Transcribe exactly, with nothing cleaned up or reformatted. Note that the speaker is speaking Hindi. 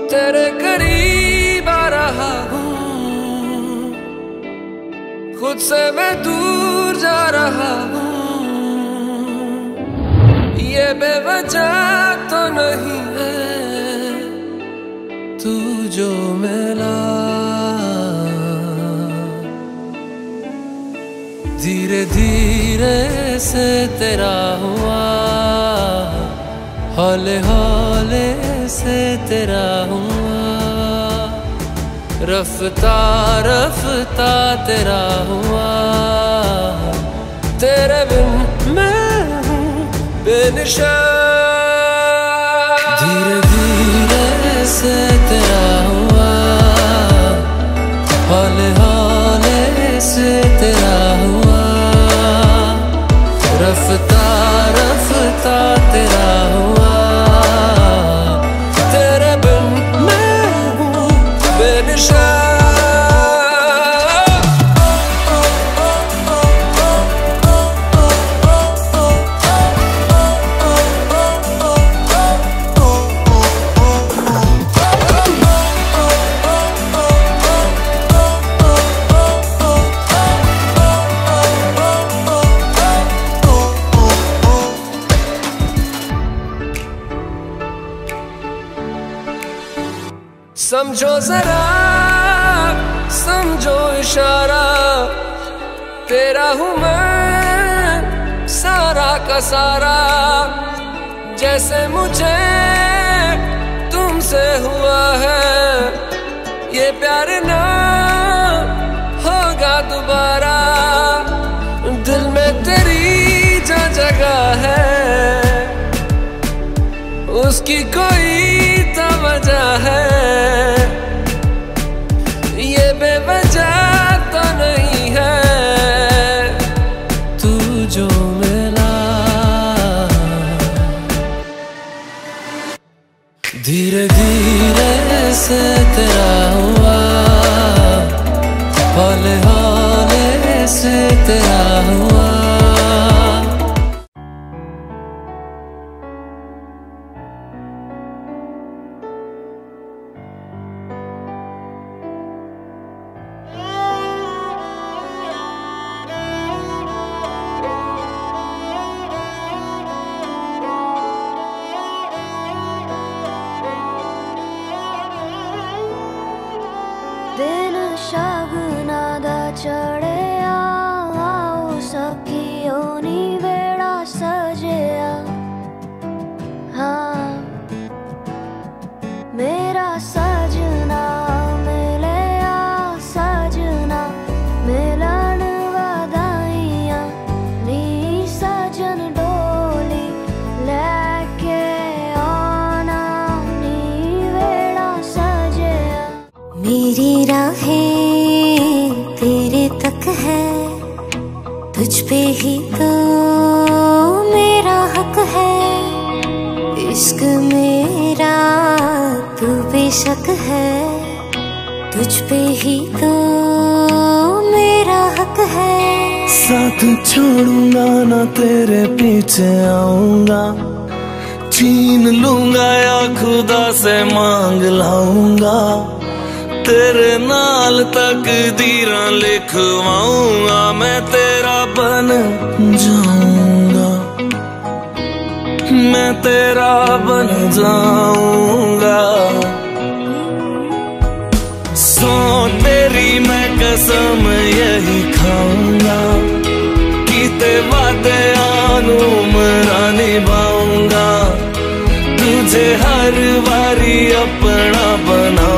तेरे करीब आ रहा हूँ, खुद से मैं दूर जा रहा हूँ। ये बेवजह तो नहीं है तू जो मिला, धीरे धीरे से तेरा हुआ, हौले हौले से तेरा हुआ, रफ्ता रफ्ता तेरा हुआ। तेरे बिन मैं हूँ बेनिशान, धीरे धीरे से तेरा हुआ, हौले हौले से तेरा हुआ, रफ्ता रफ्ता तेरा हुआ। तेरे बिन मैं हूँ बेनिशान। समझो जरा समझो इशारा, तेरा हूँ मैं सारा का सारा। जैसे मुझे तुमसे हुआ है, ये प्यार ना होगा दोबारा। दिल में तेरी जो जगह है, उसकी कोई तो वजह है। ये बेवजह तो नहीं है तू जो मिला, धीरे धीरे से तेरा हुआ, हौले हौले से तेरा हुआ। दिन शगुना दा चढ़िया, आओ सखियो नी वेड़ा सजिया। हाँ मेरा सजना मिलिया, सजना मिलन वधाइया। नी सजन डोली लेके आना, नी वेड़ा सजिया। मेरी राहें तेरे तक है, तुझ पे ही तो मेरा हक है। इश्क मेरा तू बेशक है, तुझ पे ही तो मेरा हक है। साथ छोड़ूंगा ना तेरे पीछे आऊंगा, छीन लूंगा या खुदा से मांग लाऊंगा। तेरे नाल तकदीरां लिखवाऊंगा, मैं तेरा बन जाऊंगा, मैं तेरा बन जाऊंगा। सो तेरी मैं कसम यही खाऊंगा, कीते वादे आनू मरा निभाऊंगा। तुझे हर बारी अपना बना